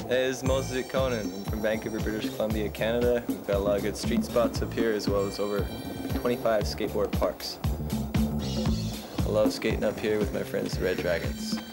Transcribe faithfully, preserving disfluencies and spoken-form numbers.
Hey, this is Moses Conan. I'm from Vancouver, British Columbia, Canada. We've got a lot of good street spots up here as well as over twenty-five skateboard parks. I love skating up here with my friends, the Red Dragons.